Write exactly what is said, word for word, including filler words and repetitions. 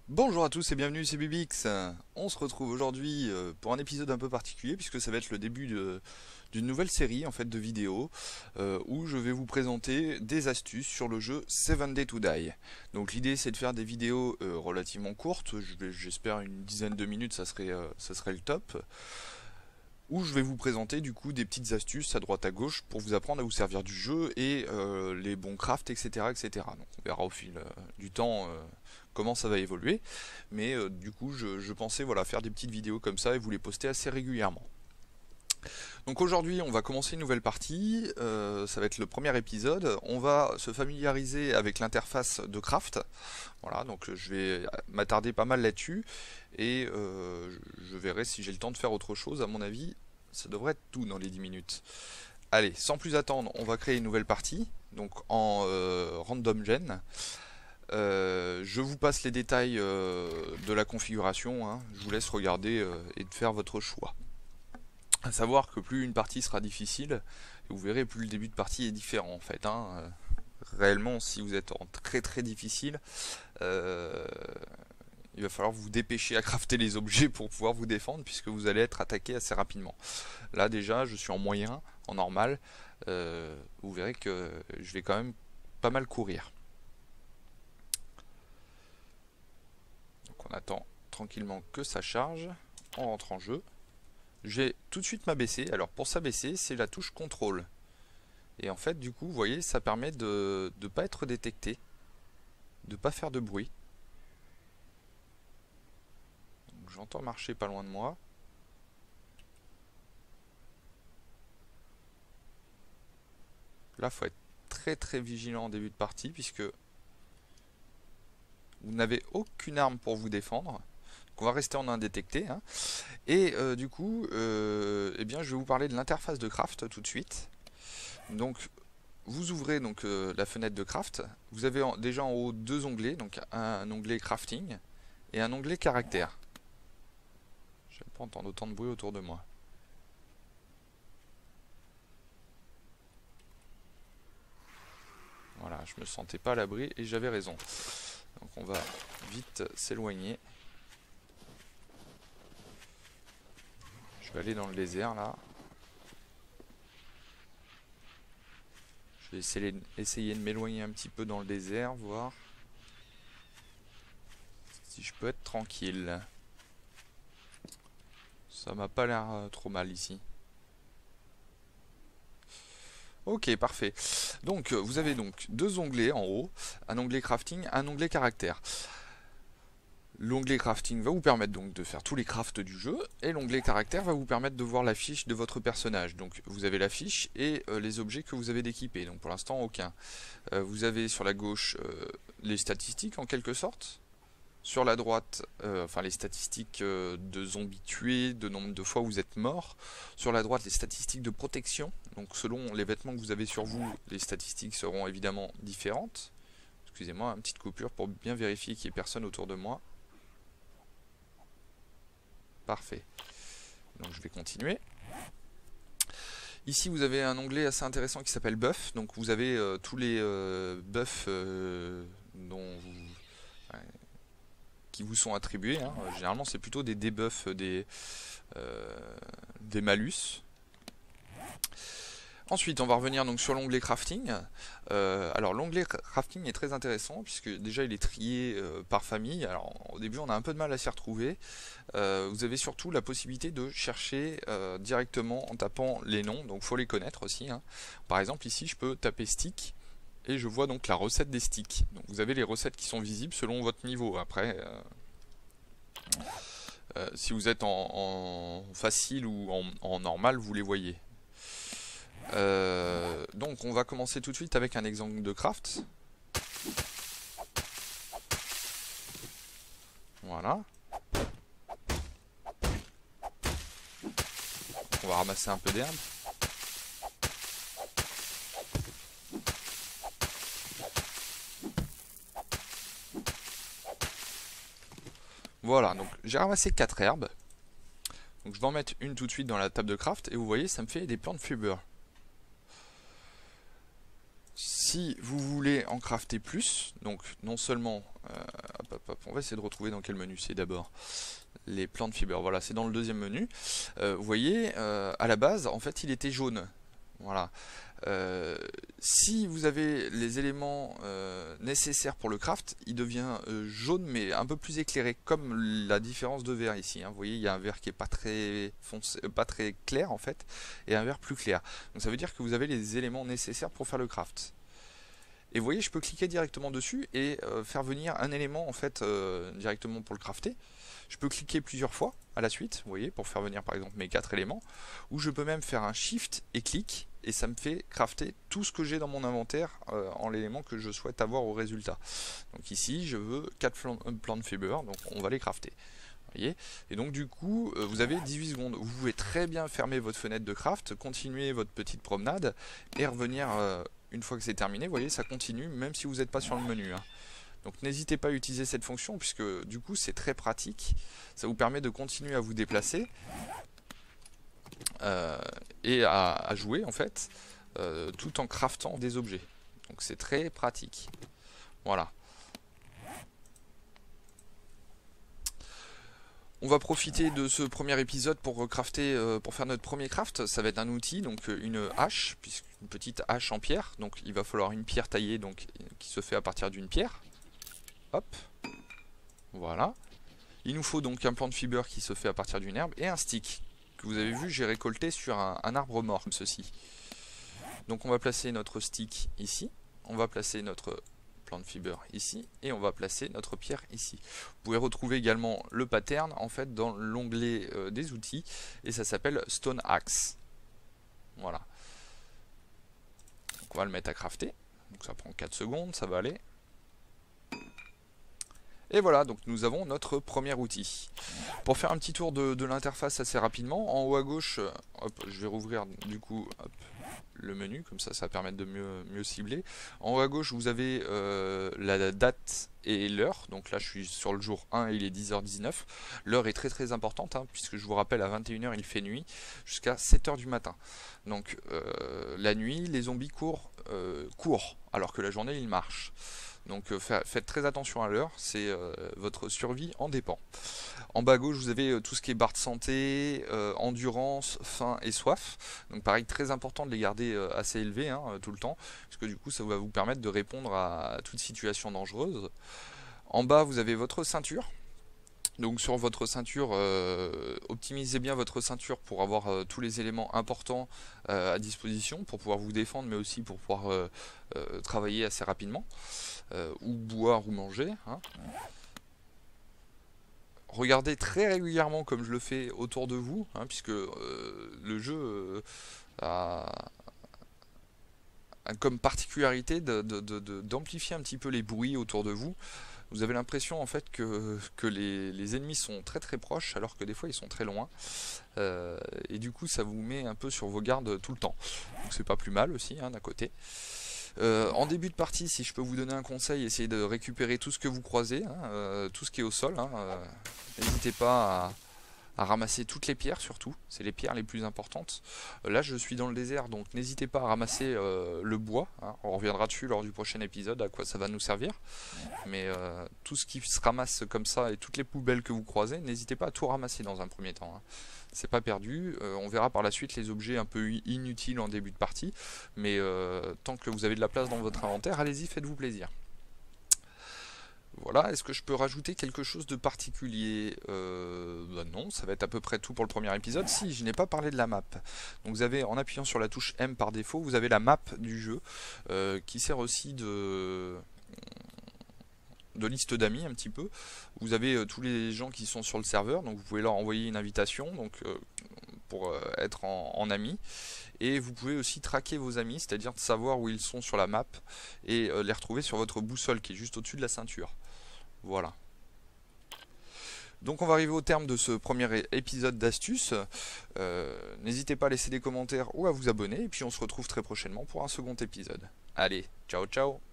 Bonjour à tous et bienvenue, c'est Bibix. On se retrouve aujourd'hui euh, pour un épisode un peu particulier puisque ça va être le début de- d'une nouvelle série en fait de vidéos euh, où je vais vous présenter des astuces sur le jeu Seven Day to Die. Donc l'idée c'est de faire des vidéos euh, relativement courtes, je vais- j'espère une dizaine de minutes, ça serait, euh, ça serait le top, où je vais vous présenter du coup des petites astuces à droite à gauche pour vous apprendre à vous servir du jeu et euh, les bons crafts, et cetera, et cetera. Donc on verra au fil euh, du temps euh, comment ça va évoluer, mais euh, du coup je, je pensais voilà faire des petites vidéos comme ça et vous les poster assez régulièrement. Donc aujourd'hui on va commencer une nouvelle partie, euh, ça va être le premier épisode, on va se familiariser avec l'interface de craft, voilà, donc je vais m'attarder pas mal là-dessus et euh, je verrai si j'ai le temps de faire autre chose. À mon avis ça devrait être tout dans les dix minutes. Allez, sans plus attendre, on va créer une nouvelle partie, donc en euh, random gen. Euh, je vous passe les détails euh, de la configuration, hein. Je vous laisse regarder euh, et de faire votre choix. À savoir que plus une partie sera difficile, et vous verrez plus le début de partie est différent en fait, hein. Euh, réellement, si vous êtes en très très difficile, euh, il va falloir vous dépêcher à crafter les objets pour pouvoir vous défendre puisque vous allez être attaqué assez rapidement. Là déjà, je suis en moyen, en normal, euh, vous verrez que je vais quand même pas mal courir. Donc on attend tranquillement que ça charge. On rentre en jeu. Je vais tout de suite m'abaisser. Alors pour s'abaisser, c'est la touche contrôle. Et en fait, du coup, vous voyez, ça permet de ne pas être détecté, de pas faire de bruit. J'entends marcher pas loin de moi. Là, faut être très très vigilant en début de partie puisque vous n'avez aucune arme pour vous défendre. Donc on va rester en indétecté, hein. Et euh, du coup, euh, eh bien, je vais vous parler de l'interface de craft tout de suite. Donc, vous ouvrez donc euh, la fenêtre de craft. Vous avez en, déjà en haut deux onglets, donc un, un onglet crafting et un onglet caractère. Je ne vais pas entendre autant de bruit autour de moi. Voilà, je me sentais pas à l'abri et j'avais raison. Donc on va vite s'éloigner. Je vais aller dans le désert là. Je vais essayer, essayer de m'éloigner un petit peu dans le désert, voir si je peux être tranquille. Ça m'a pas l'air euh, trop mal ici. Ok, parfait. Donc vous avez donc deux onglets en haut, un onglet crafting, un onglet caractère. L'onglet crafting va vous permettre donc de faire tous les crafts du jeu et l'onglet caractère va vous permettre de voir la fiche de votre personnage. Donc vous avez la fiche et euh, les objets que vous avez d'équiper. Donc pour l'instant aucun. Euh, vous avez sur la gauche euh, les statistiques en quelque sorte. Sur la droite, euh, enfin les statistiques euh, de zombies tués, de nombre de fois où vous êtes mort. Sur la droite, les statistiques de protection. Donc selon les vêtements que vous avez sur vous, les statistiques seront évidemment différentes. Excusez-moi, une petite coupure pour bien vérifier qu'il n'y ait personne autour de moi. Parfait. Donc je vais continuer. Ici vous avez un onglet assez intéressant qui s'appelle buff. Donc vous avez euh, tous les euh, buffs euh, dont vous, euh, qui vous sont attribués, hein. Généralement c'est plutôt des debuffs, des, euh, des malus. Ensuite, on va revenir donc sur l'onglet crafting. Euh, alors l'onglet crafting est très intéressant puisque déjà il est trié euh, par famille. Alors au début on a un peu de mal à s'y retrouver. Euh, vous avez surtout la possibilité de chercher euh, directement en tapant les noms, donc faut les connaître aussi, hein. Par exemple ici je peux taper stick et je vois donc la recette des sticks. Donc vous avez les recettes qui sont visibles selon votre niveau. Après, euh, euh, si vous êtes en, en facile ou en, en normal, vous les voyez. Euh, donc on va commencer tout de suite avec un exemple de craft. Voilà. On va ramasser un peu d'herbe. Voilà, donc j'ai ramassé quatre herbes. Donc je vais en mettre une tout de suite dans la table de craft et vous voyez ça me fait des plantes fiber. Si vous voulez en crafter plus, donc non seulement euh, hop, hop, hop, on va essayer de retrouver dans quel menu c'est d'abord. Les plant fibers, voilà, c'est dans le deuxième menu. Euh, vous voyez, euh, à la base, en fait, il était jaune. Voilà. Euh, si vous avez les éléments euh, nécessaires pour le craft, il devient euh, jaune mais un peu plus éclairé, comme la différence de vert ici. Hein. Vous voyez, il y a un vert qui est pas très foncé, euh, pas très clair en fait, et un vert plus clair. Donc ça veut dire que vous avez les éléments nécessaires pour faire le craft. Et vous voyez, je peux cliquer directement dessus et euh, faire venir un élément en fait euh, directement pour le crafter. Je peux cliquer plusieurs fois à la suite, vous voyez, pour faire venir par exemple mes quatre éléments. Ou je peux même faire un shift et clic et ça me fait crafter tout ce que j'ai dans mon inventaire euh, en l'élément que je souhaite avoir au résultat. Donc ici, je veux quatre plant fibers, donc on va les crafter. Voyez, et donc du coup euh, vous avez dix-huit secondes. Vous pouvez très bien fermer votre fenêtre de craft, continuer votre petite promenade et revenir euh, une fois que c'est terminé. Vous voyez, ça continue même si vous n'êtes pas sur le menu, hein. Donc n'hésitez pas à utiliser cette fonction puisque du coup c'est très pratique. Ça vous permet de continuer à vous déplacer euh, et à, à jouer en fait euh, tout en craftant des objets. Donc c'est très pratique. Voilà. On va profiter de ce premier épisode pour crafter, euh, pour faire notre premier craft. Ça va être un outil, donc une hache, une petite hache en pierre. Donc il va falloir une pierre taillée, donc qui se fait à partir d'une pierre. Hop, voilà. Il nous faut donc un plant fiber qui se fait à partir d'une herbe et un stick que vous avez vu, j'ai récolté sur un, un arbre mort comme ceci. Donc on va placer notre stick ici, on va placer notre plant fiber ici et on va placer notre pierre ici. Vous pouvez retrouver également le pattern en fait dans l'onglet euh, des outils et ça s'appelle Stone Axe. Voilà. Donc on va le mettre à crafter. Donc ça prend quatre secondes, ça va aller. Et voilà, donc nous avons notre premier outil. Pour faire un petit tour de, de l'interface assez rapidement, en haut à gauche, hop, je vais rouvrir du coup hop, le menu, comme ça ça va permettre de mieux, mieux cibler. En haut à gauche vous avez euh, la date et l'heure, donc là je suis sur le jour un et il est dix heures dix-neuf. L'heure est très très importante, hein, puisque je vous rappelle à vingt et une heures il fait nuit, jusqu'à sept heures du matin. Donc euh, la nuit, les zombies courent, euh, courent, alors que la journée ils marchent. Donc euh, faites très attention à l'heure, c'est euh, votre survie en dépend. En bas à gauche vous avez euh, tout ce qui est barre de santé, euh, endurance, faim et soif. Donc pareil, très important de les garder euh, assez élevés hein, tout le temps, parce que du coup ça va vous permettre de répondre à, à toute situation dangereuse. En bas vous avez votre ceinture. Donc sur votre ceinture, euh, optimisez bien votre ceinture pour avoir euh, tous les éléments importants euh, à disposition, pour pouvoir vous défendre, mais aussi pour pouvoir euh, euh, travailler assez rapidement, euh, ou boire ou manger. Hein. Regardez très régulièrement, comme je le fais, autour de vous, hein, puisque euh, le jeu euh, a, a comme particularité de, de, de, de, d'amplifier un petit peu les bruits autour de vous. Vous avez l'impression en fait que, que les, les ennemis sont très très proches alors que des fois ils sont très loin euh, et du coup ça vous met un peu sur vos gardes tout le temps, donc c'est pas plus mal aussi hein, d'un côté. Euh, en début de partie, si je peux vous donner un conseil, essayez de récupérer tout ce que vous croisez, hein, euh, tout ce qui est au sol, hein, euh, n'hésitez pas à, à ramasser toutes les pierres surtout, c'est les pierres les plus importantes. Euh, là je suis dans le désert donc n'hésitez pas à ramasser euh, le bois, hein. On reviendra dessus lors du prochain épisode à quoi ça va nous servir. Mais euh, tout ce qui se ramasse comme ça et toutes les poubelles que vous croisez, n'hésitez pas à tout ramasser dans un premier temps, hein. C'est pas perdu, euh, on verra par la suite les objets un peu inutiles en début de partie, mais euh, tant que vous avez de la place dans votre inventaire, allez-y, faites-vous plaisir. Voilà, est-ce que je peux rajouter quelque chose de particulier? euh, bah Non, ça va être à peu près tout pour le premier épisode. Si, je n'ai pas parlé de la map. Donc vous avez, en appuyant sur la touche M par défaut, vous avez la map du jeu, euh, qui sert aussi de... de liste d'amis un petit peu. Vous avez euh, tous les gens qui sont sur le serveur, donc vous pouvez leur envoyer une invitation donc, euh, pour euh, être en, en ami. Et vous pouvez aussi traquer vos amis, c'est-à-dire de savoir où ils sont sur la map et euh, les retrouver sur votre boussole qui est juste au-dessus de la ceinture. Voilà. Donc on va arriver au terme de ce premier épisode d'astuces. Euh, N'hésitez pas à laisser des commentaires ou à vous abonner. Et puis on se retrouve très prochainement pour un second épisode. Allez, ciao ciao!